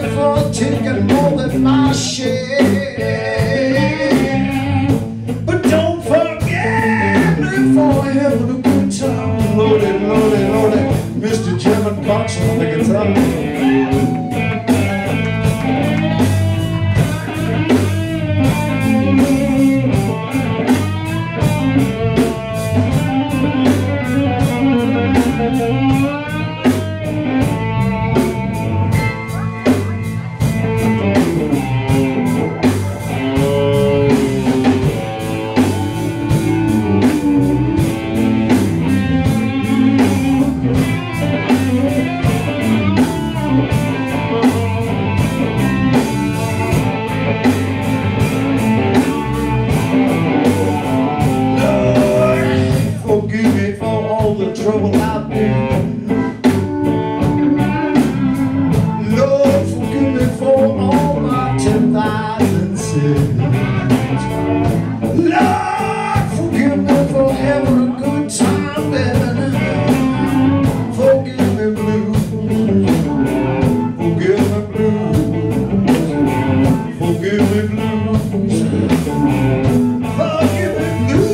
for taking more than my share. But don't forget me for having a good time. Lordy, Lordy, Lordy, Mr. Jevon Cox on the guitar. Trouble out there. Lord, forgive me for all my 10,000 sins. Lord, forgive me for having a good time, baby. Forgive me, blues. Forgive me, blues. Forgive me, blues. Forgive me, blues.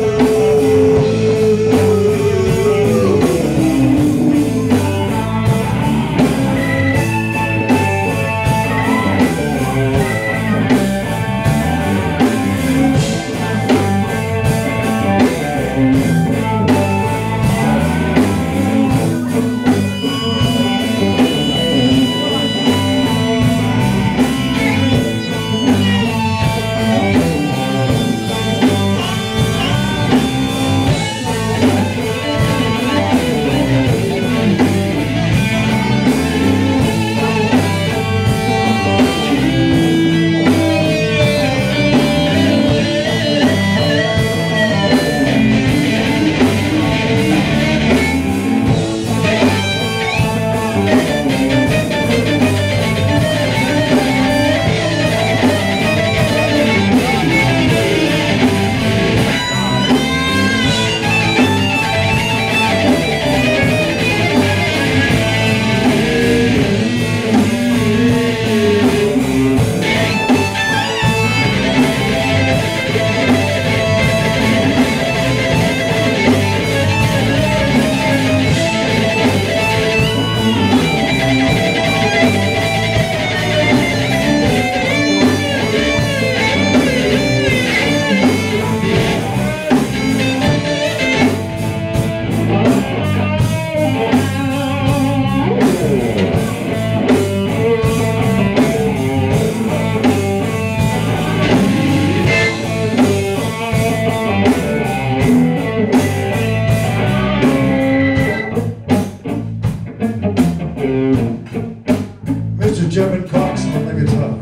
Mr. Jevon Cox on the guitar.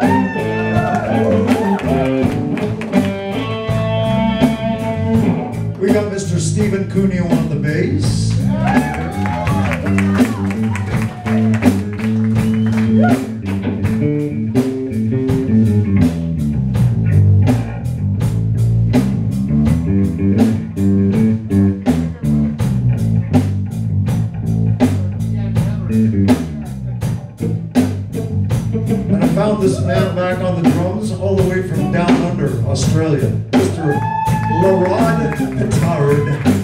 We got Mr. Stephen Cuneo on the bass. And I found this man back on the drums all the way from down under Australia, Mr. Larod Petard.